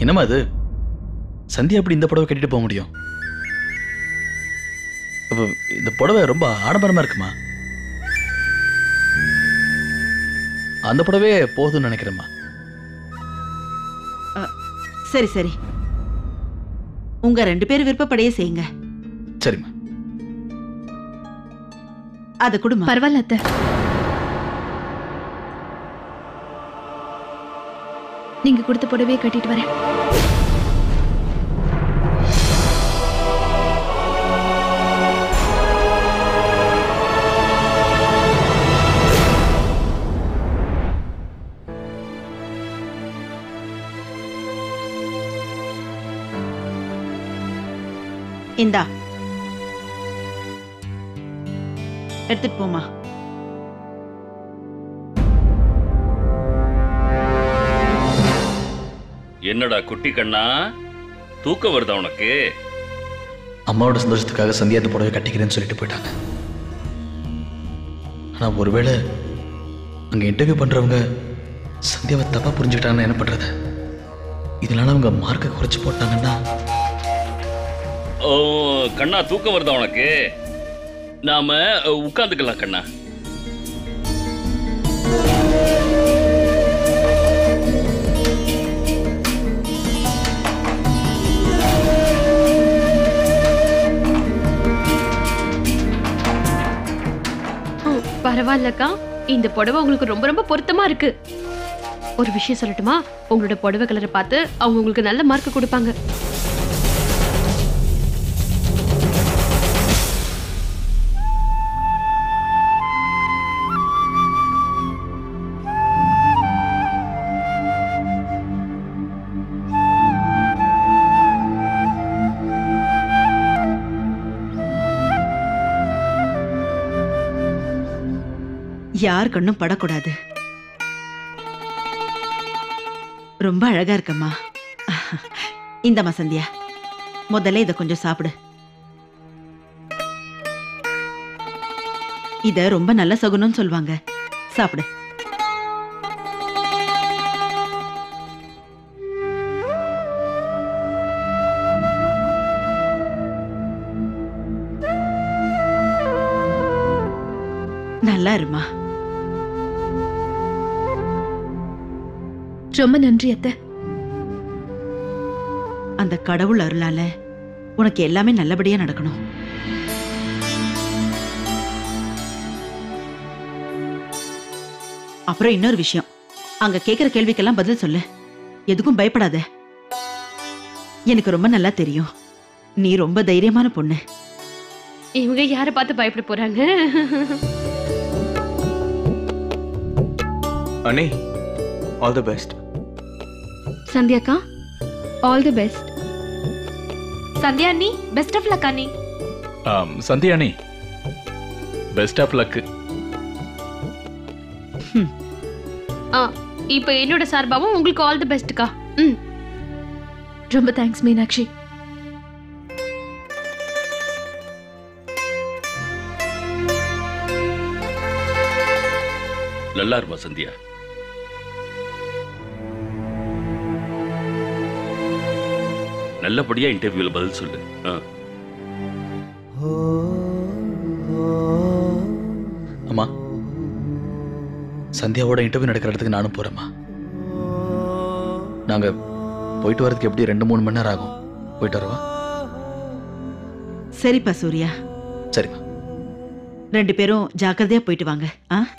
என்னம்மா அது? சந்தியா அப்படி இந்த புடவை கட்டிட்டு போக முடியும்? அப்போ இந்த புடவை ரொம்ப ஆடம்பரமா இருக்குமா? அந்த புடவே போதும்னு நினைக்கிறேம்மா. சரி சரி, உங்க 2 பேர் விருப்பப்படியே செய்யுங்க. சரிம்மா. அது குடும்பம். பரவாயில்ல அத்தை, நீங்க கொடுத்த புடவையை கட்டிட்டு வரேன். இந்தா எடுத்துட்டு போமா. என்னடா குட்டி கண்ணா, தூக்கம் வருதா உனக்கு? அம்மாவோட சந்தோஷத்துக்காக சந்தியா அந்த புடவை கட்டிக்கிறேன்னு சொல்லிட்டு போயிட்டாங்க. ஆனா ஒருவேளை அங்க இன்டர்வியூ பண்றவங்க சந்தியாவை தப்பா புரிஞ்சுக்கிட்டாங்கன்னு என்ன பண்றது? இதனால அவங்க மார்க்கை குறைச்சு போட்டாங்கன்னா. ஓ கண்ணா, தூக்கம் வருதா உனக்கு? நாம உட்கார்ந்துக்கலாம் கண்ணா. பரவாயில்லக்கா, இந்த புடவை உங்களுக்கு ரொம்ப ரொம்ப பொருத்தமா இருக்கு. ஒரு விஷயம் சொல்லட்டுமா? உங்களோட புடவை கலரை பார்த்து அவங்க உங்களுக்கு நல்ல மார்க் கொடுப்பாங்க. யார் கண்ணும் படக்கூடாது. ரொம்ப அழகா இருக்கம்மா. இந்தம்மா சந்தியா, முதல்ல இத கொஞ்சம் சாப்பிடு. இத ரொம்ப நல்ல சகுனம்னு சொல்லுவாங்க. சாப்பிடு. நல்லா இருமா. ரொம்ப நன்றி அத்தை. அந்த கடவுள் அருளால உனக்கு எல்லாமே நல்லபடியா நடக்கணும். அப்புறம் இன்னொரு விஷயம், அங்க கேக்குற கேள்விக்கெல்லாம் பதில் சொல்லு. எதுக்கும் பயப்படாத. எனக்கு ரொம்ப நல்லா தெரியும், நீ ரொம்ப தைரியமான பொண்ணு. இவங்க யாரை பார்த்து பயப்பட போறாங்க? அண்ணே, ஆல் தி பெஸ்ட். சந்தியாக்கா, ஆல் தி பெஸ்ட். சந்தியா அண்ணி, பெஸ்ட் ஆஃப் லக் அண்ணி. சந்தியா அண்ணி, பெஸ்ட் ஆஃப் லக். இப்போ என்னோட சார்பாவும் உங்களுக்கு ஆல் தி பெஸ்ட்க்கா. ரொம்ப தேங்க்ஸ் மீனாட்சி. நல்லா இருமா சந்தியா. நல்லபடியா இன்டர்வியூல பதில் சொல்லு. அம்மா, சந்தியாவோட இன்டர்வியூ நடக்கிற இடத்துக்கு நானும் போறேம்மா. நாங்க போயிட்டு வரதுக்கு எப்படி 2-3 மணி நேரம் ஆகும். போயிட்டு வரவா? சரிப்பா சூர்யா. சரிம்மா. 2 பேரும் ஜாக்கிரதையா போயிட்டு வாங்க.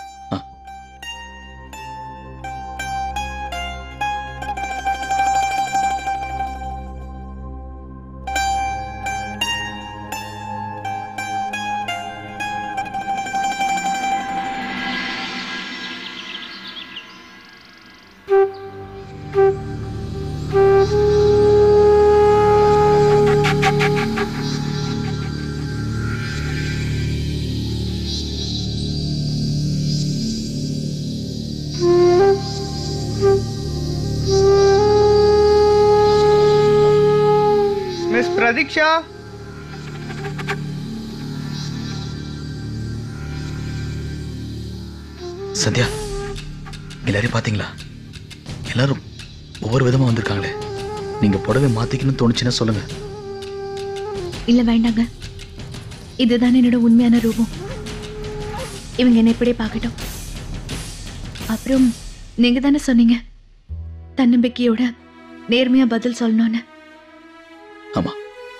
மிஸ் பிரதீக்ஷா, சந்தியா, எல்லாரையும் பாத்தீங்களா? எல்லாரும் ஒவ்வொரு விதமா வந்திருக்காங்களே. நீங்கள் புடவை மாற்றிக்கணும்னு தோணுச்சுன்னா சொல்லுங்கள். இல்ல வேண்டாங்க, இதுதான் என்னோட உண்மையான ரூபம். இவங்க என்ன இப்படியே பார்க்கட்டும். அப்புறம் நீங்க தானே சொன்னீங்க தன்னம்பிக்கையோட நேர்மையா பதில் சொல்லணும்னு. ஆமாம்.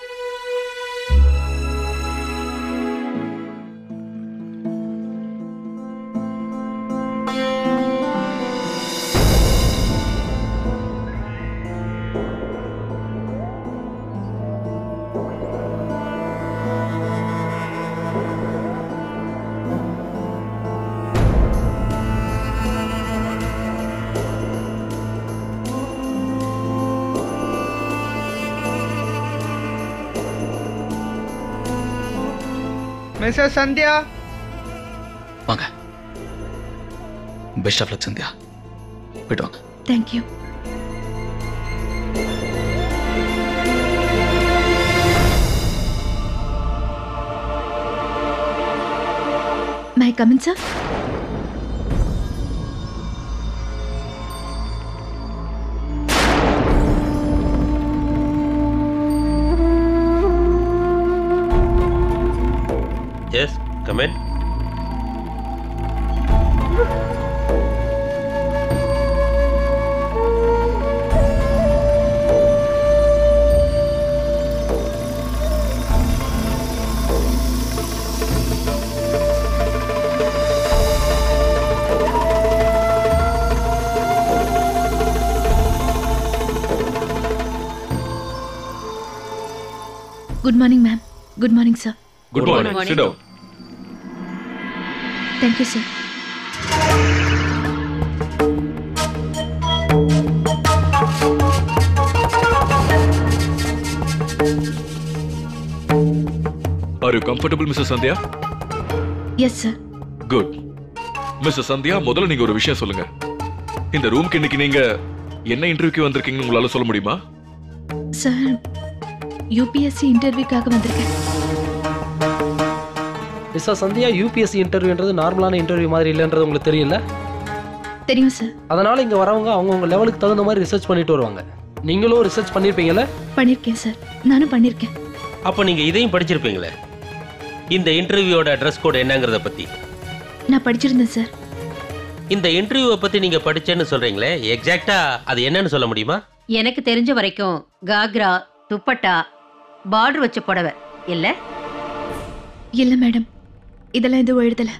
மிஸ்ஸஸ் சந்தியா, வாங்க. Best of luck Sandhya. போயிட்டு வாங்க. Thank you. May come in sir? Yes, come in. Good morning, ma'am. Good morning, sir. Good morning. Sit down. Thank you, sir. Are you comfortable, Mrs. Sandhya? Yes, sir. Good. Mrs. Sandhya, முதல்ல நீங்க ஒரு விஷயம் சொல்லுங்க. இந்த ரூம்க்கு இன்னைக்கு நீங்க என்ன இன்டர்வியூக்கு வந்திருக்கீங்கன்னு உங்களால சொல்ல முடியுமா? சார், யூபிஎஸ்சி இன்டர்வியூக்காக வந்திருக்கேன். மிஸ்ஸஸ் சந்தியா, யூபிஎஸ்சி இன்டர்வியூன்றது நார்மலான இன்டர்வியூ மாதிரி இல்லைன்றது உங்களுக்கு தெரியல? தெரியும் சார். அதனால இங்கே வரவங்க அவங்கவுங்க லெவலுக்கு தகுந்த மாதிரி ரிசர்ச் பண்ணிட்டு வருவாங்க. நீங்களும் ரிசர்ச் பண்ணியிருப்பீங்கல்ல? பண்ணியிருக்கேன் சார், நானும் பண்ணியிருக்கேன். அப்போ நீங்க இதையும் படிச்சிருப்பீங்களே, இந்த இன்டர்வியூவோட ட்ரெஸ் கோட் என்னங்கிறத பத்தி. நான் படிச்சிருந்தேன் சார். இந்த இன்டர்வியூவை பத்தி நீங்க படிச்சேன்னு சொல்றீங்களே, எக்ஸாக்ட்டா அது என்னன்னு சொல்ல முடியுமா? எனக்கு தெரிஞ்ச வரைக்கும் காக்ரா, துப்பட்டா, பார்டர் வச்ச புடவை இல்ல? இல்ல மேடம், இதெல்லாம் எதுவும் எழுதல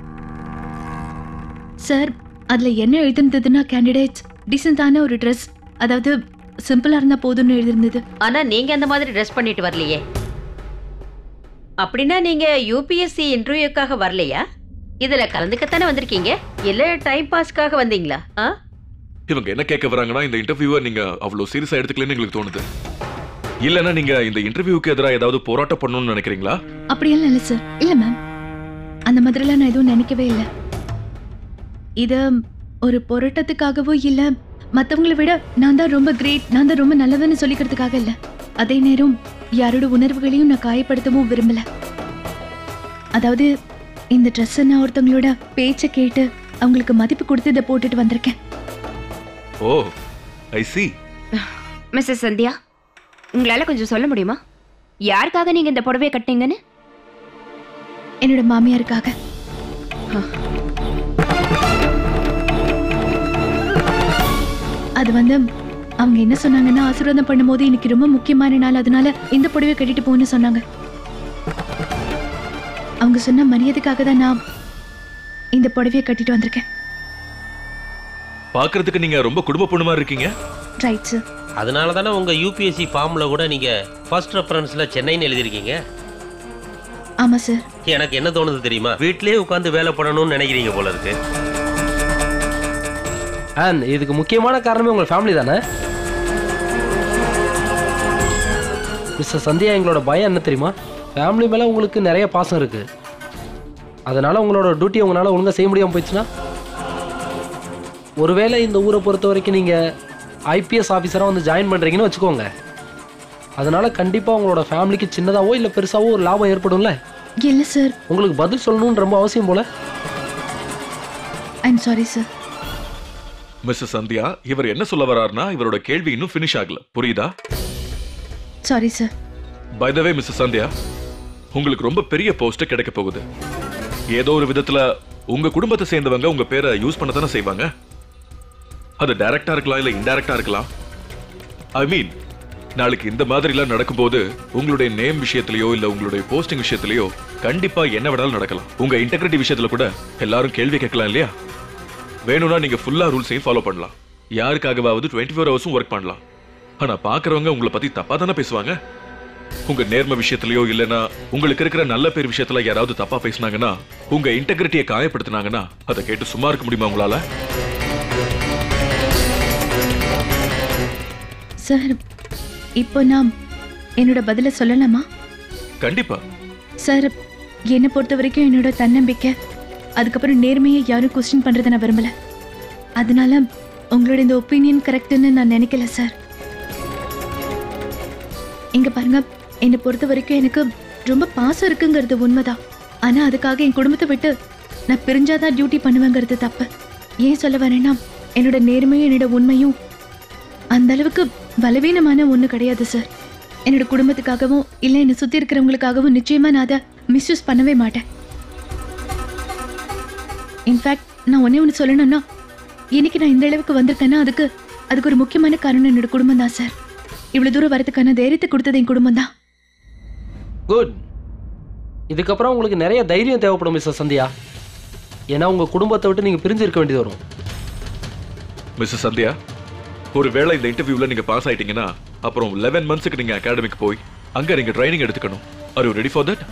சார். அதுல என்ன எழுதிருந்ததுன்னா, கேண்டிடேட்ஸ் டீசென்டான ஒரு ட்ரெஸ், அதாவது சிம்பிளா இருந்தா போதும்னு எழுதிருந்தது. ஆனா நீங்க அந்த மாதிரி ட்ரெஸ் பண்ணிட்டு வரலையே. அப்படின்னா நீங்க யூபிஎஸ்சி இன்டர்வியூக்காக வரலையா? இதுல கலந்துக்கத்தானே வந்திருக்கீங்க, இல்ல டைம் பாஸ்க்காக வந்தீங்களா? இவங்க என்ன கேட்க வராங்கன்னா, இந்த இன்டர்வியூவை நீங்க அவ்வளவு சீரியஸா எடுத்துக்கலன்னு எங்களுக்கு தோணுது. இல்லன்னா நீங்க இந்த இன்டர்வியூக்கு எதிராக ஏதாவது போராட்டம் பண்ணணும்னு நினைக்கிறீங்களா? அப்படியெல்லாம் இல்ல சார். இல்ல மேம், அந்த மாதிரிலாம் நான் எதுவும் நினைக்கவே இல்லை. இது ஒரு போராட்டத்துக்காகவோ இல்ல மற்றவங்களை விட நான் தான் ரொம்ப கிரேட், நான் தான் ரொம்ப நல்லவன்னு சொல்லிக்கிறதுக்காக இல்லை. அதே நேரம் யாரோட உணர்வுகளையும் நான் காயப்படுத்தவும் விரும்பல. அதாவது இந்த ட்ரெஸ்ஸை நான் ஒருத்தவங்களோட பேச்சை கேட்டு அவங்களுக்கு மதிப்பு கொடுத்து இதை போட்டுட்டு வந்திருக்கேன். Oh, I see. Mrs Sandhya, உங்களால கொஞ்சம் சொல்ல முடியுமா, யாருக்காக நீங்க இந்த புடவையை கட்டினீங்கன்னு? என்னோட மாமியாருக்காக. அது வந்து அவங்க என்ன சொன்னாங்கன்னா, ஆசீர்வாதம் பண்ணும்போது இன்னைக்கு ரொம்ப முக்கியமான நாள், அதனால இந்த புடவை கட்டிட்டு போன்னு சொன்னாங்க. அவங்க சொன்ன மரியாதைக்காக தான் நான் இந்த புடவையை கட்டிட்டு வந்திருக்கேன். பாக்குறதுக்கு நீங்க ரொம்ப குடும்ப பொண்ணு மாதிரி இருக்கீங்க. Right sir. அதனால தானே உங்க யூபிஎஸ்சி ஃபார்ம்ல கூட நீங்க ஃபர்ஸ்ட் ரெஃபரன்ஸ்ல சென்னைன்னு எழுதிருக்கீங்க. ஆமா சார். எனக்கு என்ன தோணுது தெரியுமா, வீட்லயே உட்காந்து வேலை பண்ணணும்னு நினைக்கிறீங்க போல இருக்கு. அண்ட் இதுக்கு முக்கியமான காரணமே உங்கள் ஃபேமிலி தானே? மிஸ்டர் சந்தியா, எங்களோட பயம் என்ன தெரியுமா, ஃபேமிலி மேலே உங்களுக்கு நிறைய பாசம் இருக்கு. அதனால உங்களோட டியூட்டி உங்களால் ஒழுங்காக செய்ய முடியாமல் போயிடுச்சுன்னா, ஒருவேளை இந்த ஊரை பொறுத்த வரைக்கும் நீங்கள் ஐபிஎஸ் ஆஃபீஸராக வந்து ஜாயின் பண்ணுறீங்கன்னு வச்சுக்கோங்க. அதனால கண்டிப்பாக உங்களோட ஃபேமிலிக்கு சின்னதாவோ இல்லை பெருசாவோ ஒரு லாபம் ஏற்படும்ல? இல்லை சார். உங்களுக்கு பதில் சொல்லணும்னு ரொம்ப அவசியம் போல. I'm sorry sir. Mrs Sandhya, இவர் என்ன சொல்ல வராருன்னா இவரோட கேள்வி இன்னும் ஃபினிஷ் ஆகல. புரியுதா? Sorry sir. By the way Mrs Sandhya, உங்களுக்கு ரொம்ப பெரிய போஸ்ட் கிடைக்க போகுது. ஏதோ ஒரு விதத்துல உங்க குடும்பத்தை சேர்ந்தவங்க உங்க பேரை யூஸ் பண்ண தானே செய்வாங்க. அது டைரக்டா இருக்கலாம் இல்ல இன்டைரக்டா இருக்கலாம். ஐ மீன், நாளைக்கு இந்த மாதிரி எல்லாம் நடக்கும்போது உங்களுடைய நேம் விஷயத்திலயோ இல்ல உங்களுடைய போஸ்டிங் விஷயத்திலயோ கண்டிப்பா என்ன வேணாலும் நடக்கலாம். உங்க இன்டெகிரிட்டி விஷயத்துல கூட எல்லாரும் கேள்வி கேட்கலாம் இல்லையா? வேணும்னா நீங்க ஃபுல்லா ரூல்ஸையும் ஃபாலோ பண்ணலாம். யாருக்காகவாவது 24 ஹவர்ஸும் ஒர்க் பண்ணலாம். ஆனா பாக்குறவங்க உங்களை பத்தி தப்பா தானே பேசுவாங்க. உங்க நேர்மை விஷயத்திலயோ இல்லனா உங்களுக்கு இருக்கிற நல்ல பேர் விஷயத்துல யாராவது தப்பா பேசினாங்கன்னா, உங்க இன்டெகிரிட்டியை காயப்படுத்தினாங்கன்னா அதை கேட்டு சும்மா இருக்க முடியுமா உங்களால? சார், இப்போ நான் என்னோட பதில சொல்லலாமா? கண்டிப்பா. சார், என்னை பொறுத்த வரைக்கும் என்னோட தன்னம்பிக்கை, அதுக்கப்புறம் நேர்மையை யாரும் கொஸ்டின் பண்றதை நான் விரும்பல. அதனால உங்களோட இந்த ஒப்பீனியன் கரெக்ட்னு நான் நினைக்கல சார். இங்க பாருங்க, என்னை பொறுத்த வரைக்கும் எனக்கு ரொம்ப பாசம் இருக்குங்கிறது உண்மைதான். ஆனா அதுக்காக என் குடும்பத்தை விட்டு நான் பிரிஞ்சாதான் டியூட்டி பண்ணுவேங்கிறது தப்பு. ஏன் சொல்ல வரேன்னா, என்னோட நேர்மையும் என்னோட உண்மையும் அந்த அளவுக்கு பலவீனமான ஒண்ணு கிடையாது சார். என்னோட குடும்பத்துக்காகவும் இல்லை என்னை சுத்தி இருக்கிறவங்களுக்காகவும் நிச்சயமா நான் அதை மிஸ்யூஸ் பண்ணவே மாட்டேன். இன்ஃபேக்ட் நான் ஒண்ணு சொல்லணும்னா, இன்னைக்கு நான் இந்த அளவுக்கு வந்திருக்கேன்னா அதுக்கு ஒரு முக்கியமான காரணம் என்னோட குடும்பம் தான் சார். இவ்வளவு தூரம் வரதுக்கான தைரியத்தை கொடுத்தது என் குடும்பம் தான். குட். இதுக்கப்புறம் உங்களுக்கு நிறைய தைரியம் தேவைப்படும் மிஸ்ஸஸ் சந்தியா. ஏன்னா உங்க குடும்பத்தை விட்டு நீங்க பிரிஞ்சு இருக்க வேண்டியது வரும். மிஸ்ஸஸ் சந்தியா, ஒருவேளை இந்த இன்டர்வியூல நீங்க பாஸ் ஆயிட்டீங்கன்னா அப்புறம் 11 மந்த்ஸ்க்கு நீங்க அகாடமிக்கு போய் அங்க நீங்க ட்ரைனிங் எடுத்துக்கணும். Are you ready for that?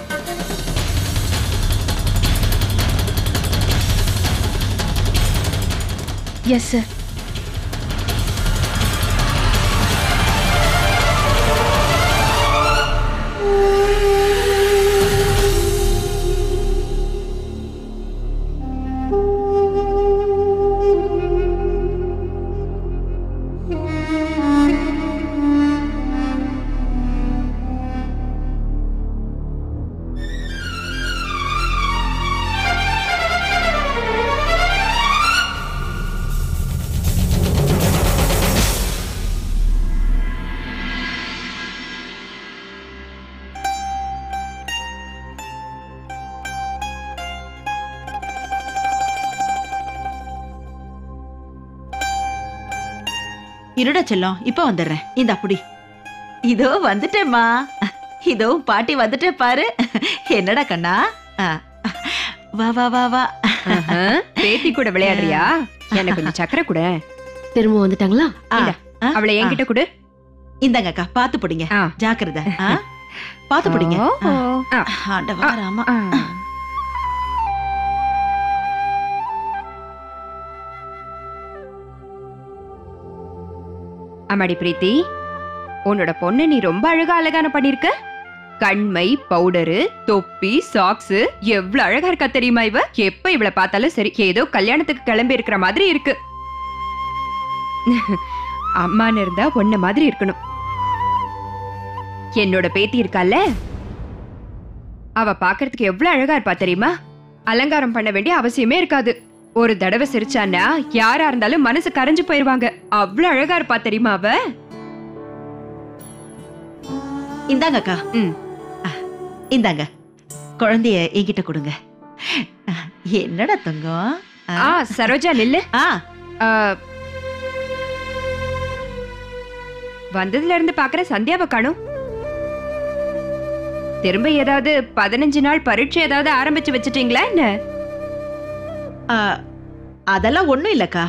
Yes sir. இருடா செல்லம், இப்ப வந்துடுறேன். இந்த அப்படி இதோ வந்துட்டேம்மா. இதோ பாட்டி வந்துட்டே பாரு. என்னடா கண்ணா, வா வா வா வா. பேத்தி கூட விளையாடுறியா? எனக்கு கொஞ்சம் சக்கரை கூட. திரும்ப வந்துட்டாங்களா? அவளை என்கிட்ட கொடு. இந்தாங்கக்கா, பாத்து பிடிங்க. ஜாக்கிரதை. பாத்து பிடிங்க. ஆண்டவா ராமா. அம்மாடி பிரீத்தி, உன்னோட பொண்ணு நீ ரொம்ப அழகான பண்ணிருக்க. கண்மை, பவுடரு, தொப்பி, சாக்ஸ், எவ்வளவு அழகா இருக்கா தெரியுமா இவ? எப்ப இவளை பார்த்தாலும் சரி, ஏதோ கல்யாணத்துக்கு கிளம்பி இருக்கிற மாதிரி இருக்கு. அம்மான்னு இருந்தா ஒன்ன மாதிரி இருக்கணும். என்னோட பேத்தி இருக்கால, அவ பாக்குறதுக்கு எவ்வளவு அழகா இருப்பா தெரியுமா? அலங்காரம் பண்ண வேண்டிய அவசியமே இருக்காது. ஒரு தடவை சிரிச்சான்னா யாரா இருந்தாலும் மனசு கரைஞ்சு போயிருவாங்க. அவ்வளவு அழகா இருப்பா தெரியுமா அவ? இந்தாங்கக்கா. இந்தாங்க, குழந்தைய என்கிட்ட கொடுங்க. என்னடா தங்கம்? சரோஜா நில்லு. வந்ததுல இருந்து பாக்குற சந்தியாவை காணோம். திரும்ப ஏதாவது 15 நாள் பரீட்சை ஏதாவது ஆரம்பிச்சு வச்சிட்டீங்களா என்ன? அதெல்லாம் ஒண்ணும் இல்லக்கா.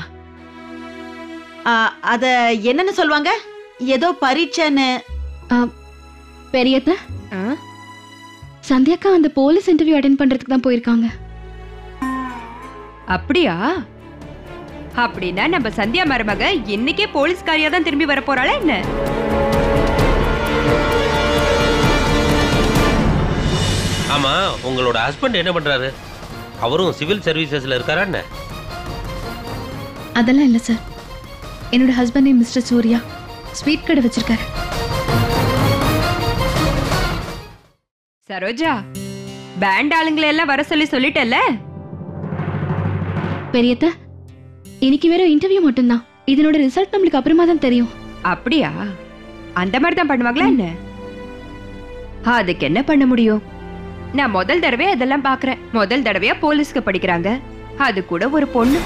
அத என்னன்னு சொல்லுவாங்க, ஏதோ பரீட்சைன்னு. பெரியத்த, சந்தியாக்கா அந்த போலீஸ் இன்டர்வியூ அட்டெண்ட் பண்றதுக்கு தான் போயிருக்காங்க. அப்படியா? அப்படின்னா நம்ம சந்தியா மருமக இன்னைக்கே போலீஸ்காரியா தான் திரும்பி வர போறாளா என்ன? ஆமா, உங்களோட ஹஸ்பண்ட் என்ன பண்றாரு? அவரும் சிவில் சர்வீசஸ்ல இருக்காரா என்ன? அதெல்லாம் இல்ல சார். என்னோட husband name mister Surya. Sweet கடை வச்சிருக்காரு. சரோஜா, பேண்ட் ஆளுங்களை எல்லாம் வர சொல்லி சொல்லிட்டல்ல? பெரியத்த, இன்னைக்கு வேற இன்டர்வியூ மட்டும்தான். இதனோட ரிசல்ட் நம்மளுக்கு அப்புறமா தான் தெரியும். அப்படியா? அந்த மாதிரி தான் பண்ணுவாங்களா என்ன? அதுக்கு என்ன பண்ண முடியும்? நான் முதல் தடவை அதெல்லாம் பாக்குறேன். முதல் தடவையா போலீஸ்க்கு படிக்கிறாங்க, அது கூட ஒரு பொண்ணு.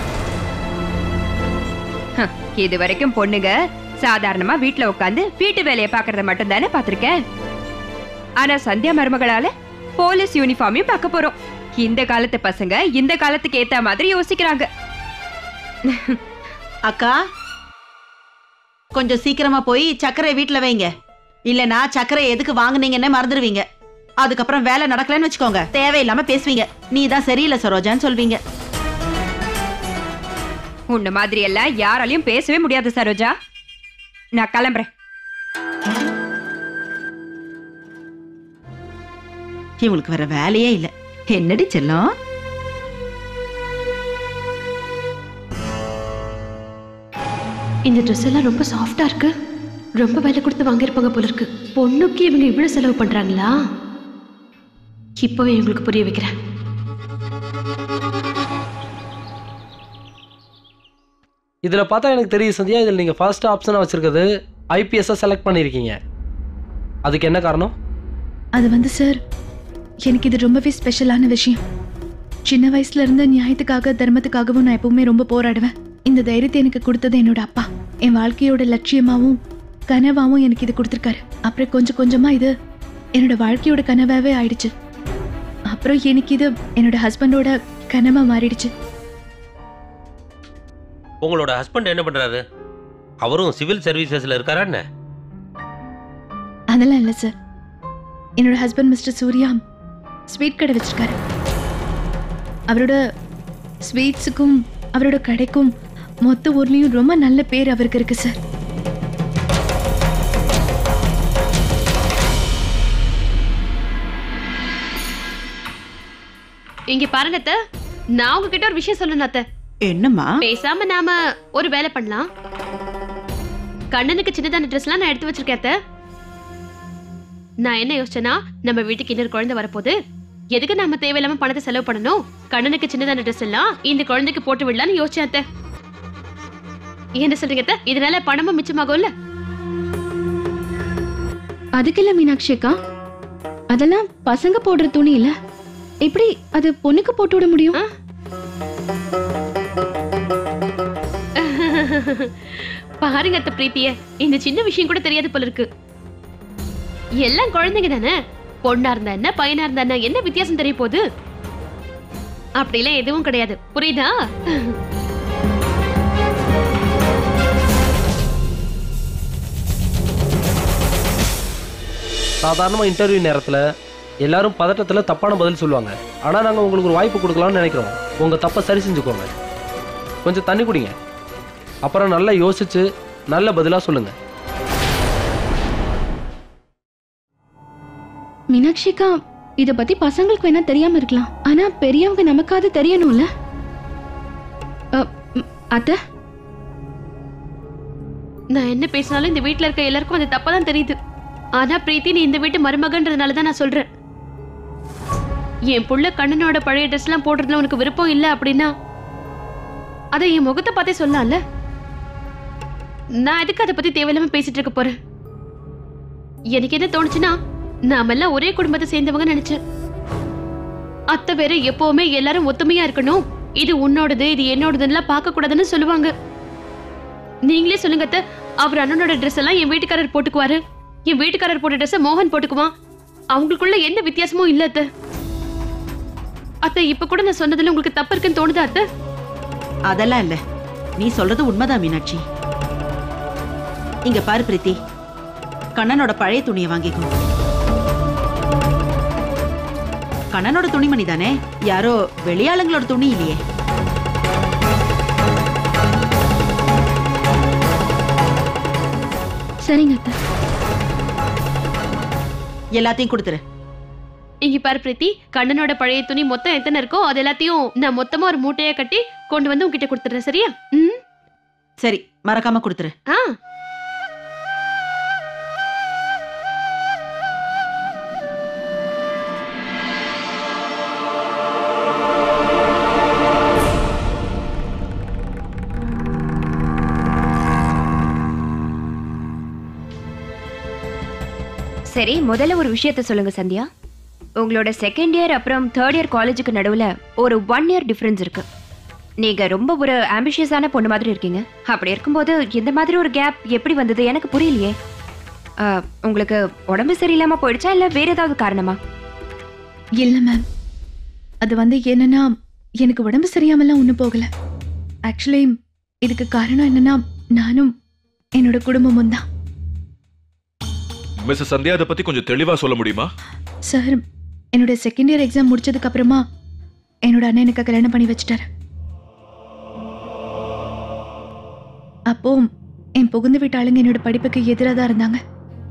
இது வரைக்கும் பொண்ணுங்க சாதாரணமா வீட்டுல உட்காந்து வீட்டு வேலையை பாக்குறத மட்டும் தானே பாத்திருக்கேன். ஆனா சந்தியா மருமகளால போலீஸ் யூனிஃபார்மையும் பார்க்க போறோம். இந்த காலத்து பசங்க இந்த காலத்துக்கு ஏத்த மாதிரி யோசிக்கிறாங்க. அக்கா, கொஞ்சம் சீக்கிரமா போய் சர்க்கரை வீட்டுல வைங்க. இல்லனா சர்க்கரை எதுக்கு வாங்குனீங்கன்னு மறந்துடுவீங்க. அதுக்கப்புறம் வேலை நடக்கலன்னு வச்சுக்கோங்க, தேவையில்லாம பேசுவீங்க. நீ தான் சரியில்லை சரோஜான்னு சொல்வீங்க. உன்ன மாதிரி எல்லாம் யாராலையும் பேசவே முடியாது சரோஜா. நான் கிளம்புறேன். இவங்களுக்கு வேற வேலையே இல்லை. என்னடி செல்லம்? இந்த ட்ரெஸ் எல்லாம் ரொம்ப சாஃப்டா இருக்கு. ரொம்ப விலை கொடுத்து வாங்கியிருப்பாங்க போல இருக்கு. பொண்ணுக்கு இவங்க இவ்வளவு செலவு பண்றாங்களா? இப்பவே இவங்களுக்கு புரிய வைக்கிறேன். இதுல பார்த்தா எனக்கு தெரியும் சந்தியா, இதில் நீங்க ஃபர்ஸ்ட் ஆப்ஷனா வச்சிருக்கிறது ஐபிஎஸ் செலக்ட் பண்ணியிருக்கீங்க. அதுக்கு என்ன காரணம்? அது வந்து சார், எனக்கு இது ரொம்பவே ஸ்பெஷலான விஷயம். சின்ன வயசுல இருந்து நியாயத்துக்காக தர்மத்துக்காகவும் நான் எப்பவுமே ரொம்ப போராடுவேன். இந்த தைரியத்தை எனக்கு கொடுத்தது என்னோட அப்பா. என் வாழ்க்கையோட லட்சியமாவும் கனவாவும் எனக்கு இது கொடுத்துருக்காரு. அப்புறம் கொஞ்சம் கொஞ்சமா இது என்னோட வாழ்க்கையோட கனவாவே ஆயிடுச்சு. அப்புறம் எனக்கு இது என்னோட ஹஸ்பண்டோட கனவா மாறிடுச்சு. உங்களோட ஹஸ்பண்ட் என்ன பண்றாரு? அவரும் சிவில் சர்வீசஸ்ல இருக்காரா என்ன? அதெல்லாம் இல்லை சார். என்னோட ஹஸ்பண்ட் மிஸ்டர் சூர்யா ஸ்வீட் கடை வச்சிருக்காரு. அவரோட ஸ்வீட்ஸுக்கும் அவரோட கடைக்கும் மொத்த ஊர்லேயும் ரொம்ப நல்ல பேர் அவருக்கு இருக்கு சார். இங்க பாருங்க அத்தை, நான் உங்ககிட்ட ஒரு விஷயம் சொல்லணும் அத்தை. என்னம்மா? பேசாம நாம ஒரு வேலை பண்ணலாம். கண்ணனுக்கு சின்னதான ட்ரெஸ்லாம் நான் எடுத்து வச்சிருக்கேன் அத்தை. நான் என்ன யோசிச்சேன்னா, நம்ம வீட்டுக்கு இன்னொரு குழந்தை வரப்போகுது, எதுக்கு நம்ம தேவையில்லாம பணத்தை செலவு பண்ணணும்? கண்ணனுக்கு சின்னதான ட்ரெஸ் எல்லாம் இந்த குழந்தைக்கு போட்டு விடலான்னு யோசிச்சேன் அத்தை. என்ன சொல்றீங்க அத்தை? இதனால பணமும் மிச்சமாகும்ல? அதுக்கு இல்ல மீனாட்சி அக்கா, அதெல்லாம் பசங்க போடுற துணி இல்ல, எப்படி அது பொண்ணுக்கு போட்டு விட முடியும்? பாருங்க அத்தை பிரீத்திய, இந்த சின்ன விஷயம் கூட தெரியாது போல இருக்கு. எல்லாம் குழந்தைங்க தானே, பொண்ணா இருந்தா என்ன பையனா இருந்தா என்ன, என்ன வித்தியாசம் தெரிய போகுது? அப்படிலாம் எதுவும் கிடையாது, புரியுதா? சாதாரணமாக இன்டர்வியூ நேரத்தில் எல்லாரும் பதட்டத்தில் தப்பான பதில் சொல்லுவாங்க. ஆனால் நாங்கள் உங்களுக்கு ஒரு வாய்ப்பு கொடுக்கலாம்னு நினைக்கிறோம். உங்கள் தப்பை சரி செஞ்சுக்கோங்க. கொஞ்சம் தண்ணி குடிங்க, அப்புறம் நல்லா யோசிச்சு நல்ல பதிலாக சொல்லுங்க. மீனாட்சிக்கா, இத பத்தி பசங்களுக்கு வேணா தெரியாம இருக்கலாம், ஆனா பெரியவங்க நமக்காவது தெரியணும்ல. அத்தை, நான் என்ன பேசினாலும் இந்த வீட்டுல இருக்க எல்லாருக்கும் அது தப்பா தான் தெரியுது. ஆனா பிரீத்தி, நீ இந்த வீட்டு மருமகன்றதுனால தான் நான் சொல்றேன். என் புள்ள கண்ணனோட பழைய ட்ரெஸ் எல்லாம் போடுறதுல உனக்கு விருப்பம் இல்லை அப்படின்னா அதை என் முகத்தை பார்த்தே சொல்லலாம்ல. நான் எதுக்கு அதை பத்தி தேவையில்லாம பேசிட்டு இருக்க போறேன்? எனக்கு என்ன தோணுச்சுன்னா, நாமெல்லாம் ஒரே குடும்பத்தை சேர்ந்தவங்க நினைச்சேன். அத்தை வேற எப்பவுமே எல்லாரும் ஒத்துமையா இருக்கணும், இது உன்னோடது இது என்னோடதுன்னு பார்க்க கூடாதுன்னு சொல்லுவாங்க. நீங்களே சொல்லுங்க அத்தை, அவர் அண்ணனோட ட்ரெஸ் எல்லாம் என் வீட்டுக்காரர் போட்டுக்குவாரு, என் வீட்டுக்காரர் போட்ட ட்ரெஸ் மோகன் போட்டுக்குவான். அவங்களுக்குள்ள எந்த வித்தியாசமும் இல்ல அத்தை. அத்தை, இப்ப கூட நான் சொன்னதுல உங்களுக்கு தப்பு இருக்குன்னு தோணுதா அத்தை? அதெல்லாம் இல்ல, நீ சொல்றது உண்மைதான் மீனாட்சி. இங்க பாரு பிரீத்தி, கண்ணனோட பழைய துணியை வாங்கிக்கோ. கண்ணனோட துணிமணி தானே, யாரோ வெளியாளுங்களோட துணி இல்லையே. சரிங்க அத்தை. எல்லாத்தையும் கொடுத்துரு. இங்க பாரு பிரீத்தி, கண்ணனோட பழைய துணி மொத்தம் எத்தனை இருக்கோ அது எல்லாத்தையும் நான் மொத்தமா ஒரு மூட்டையை கட்டி கொண்டு வந்து உங்ககிட்ட கொடுத்துறேன், சரியா? சரி, மறக்காம கொடுத்துரு. சரி, முதல்ல ஒரு விஷயத்த சொல்லுங்க சந்தியா. உங்களோட செகண்ட் இயர் அப்புறம் தேர்ட் இயர் காலேஜுக்கு நடுவுல ஒரு 1 இயர் டிஃபரன்ஸ் இருக்கு. நீங்க ரொம்ப ஒரு ஆம்பிஷியஸான பொண்ணு மாதிரி இருக்கீங்க. அப்படி இருக்கும்போது இந்த மாதிரி ஒரு கேப் எப்படி வந்தது எனக்கு புரியலையே. உங்களுக்கு உடம்பு சரியில்லாம போயிடுச்சா இல்ல வேற ஏதாவது காரணமா? இல்லை மேம், அது என்னன்னா எனக்கு உடம்பு சரியாமலாம் ஒன்றும் போகல. ஆக்சுவலி இதுக்கு காரணம் என்னன்னா நானும் என்னோட குடும்பமும் தான். மிஸ்ஸஸ் சந்தியா, அதை பத்தி கொஞ்சம் தெளிவா சொல்ல முடியுமா? சார், என்னோட செகண்ட் இயர் எக்ஸாம் முடிச்சதுக்கு அப்புறமா என்னோட அண்ணன் எனக்கு கல்யாணம் பண்ணி வச்சிட்டாரு. அப்போ என் புகுந்து வீட்டு ஆளுங்க என்னோட படிப்புக்கு எதிராக தான் இருந்தாங்க.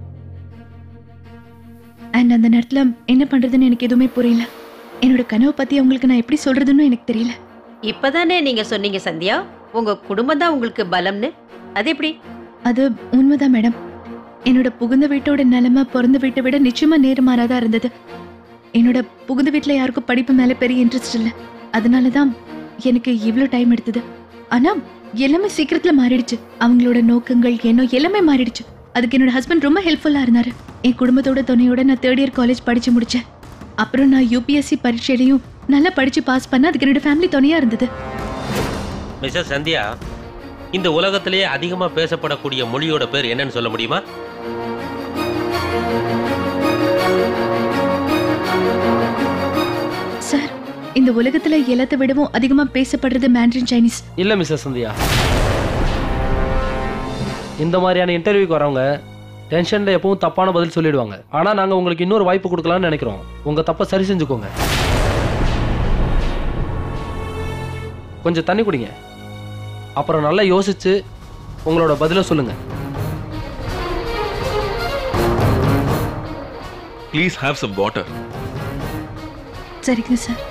அண்ட் அந்த நேரத்துல என்ன பண்றதுன்னு எனக்கு எதுவுமே புரியல. என்னோட கனவை பத்தி அவங்களுக்கு நான் எப்படி சொல்றதுன்னு எனக்கு தெரியல. இப்பதானே நீங்க சொன்னீங்க சந்தியா, உங்க குடும்பம் தான் உங்களுக்கு பலம்னு. அது எப்படி? அது உண்மைதான் மேடம். என்னோட புகுந்த வீட்டோட நிலைமை பிறந்த வீட்டை விட நிச்சயமா நேர்மாறாதான் இருந்தது. என்னோட புகுந்த வீட்டுல யாருக்கும் படிப்பு மேல பெரிய இன்ட்ரெஸ்ட் இல்லை. அதனாலதான் எனக்கு இவ்வளவு டைம் எடுத்தது. ஆனா எல்லாமே சீக்கிரத்துல மாறிடுச்சு. அவங்களோட நோக்கங்கள் எண்ணம் எல்லாமே மாறிடுச்சு. அதுக்கு என்னோட ஹஸ்பண்ட் ரொம்ப ஹெல்ப்ஃபுல்லா இருந்தாரு. என் குடும்பத்தோட துணையோட நான் தேர்ட் இயர் காலேஜ் படிச்சு முடிச்சேன். அப்புறம் நான் UPSC பரீட்சையிலையும் நல்லா படிச்சு பாஸ் பண்ண அதுக்கு என்னோட ஃபேமிலி துணையா இருந்தது. மிஸ்ஸஸ் சந்தியா, இந்த உலகத்திலேயே அதிகமா பேசப்படக்கூடிய மொழியோட பேர் என்னன்னு சொல்ல முடியுமா? சார், இந்த உலகத்துல எல்லாத்தை விடவும் அதிகமா பேசப்படுறது மேண்ட்ரின் சைனீஸ். இல்ல மிஸ்ஸஸ் சந்தியா, இந்த மாதிரியான இன்டர்வியூக்கு வரவங்க டென்ஷன்ல எப்பவும் தப்பான பதில் சொல்லிடுவாங்க. ஆனா நாங்க உங்களுக்கு இன்னொரு வாய்ப்பு கொடுக்கலாம்னு நினைக்கிறோம். உங்க தப்பை சரி செஞ்சுக்கோங்க. கொஞ்சம் தண்ணி குடிங்க. அப்புறம் நல்லா யோசிச்சு உங்களோட பதிலை சொல்லுங்க. Please have some water. சரிங்க சார்.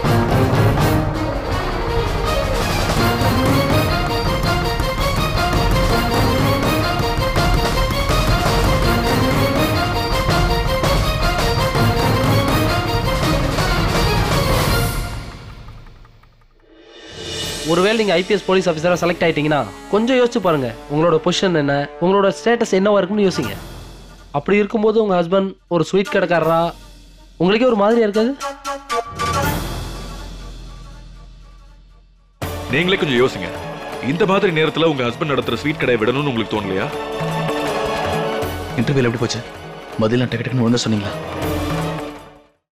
ஒருவேளை நீங்க IPS போலீஸ் ஆஃபீஸரா செலக்ட் ஆயிட்டீங்கன்னா கொஞ்சம் யோசிச்சு பாருங்க. உங்களோட பொசிஷன் என்ன, உங்களோட ஸ்டேட்டஸ் என்னவா இருக்குன்னு யோசிங்க. அப்படி இருக்கும்போது உங்க ஹஸ்பண்ட் ஒரு ஸ்வீட் கடைக்காரரா உங்களுக்கே ஒரு மாதிரியா இருக்காது? நீங்களே கொஞ்சம் யோசிங்க. இந்த மாதிரி நேரத்துல உங்க ஹஸ்பண்ட் நடத்துற ஸ்வீட் கடையை விடணும்னு உங்களுக்கு தோணலையா? இன்டர்வியூல எப்படி போச்சு? பதில் டக்கு டக்குன்னு ஒழுங்கா சொன்னீங்களா?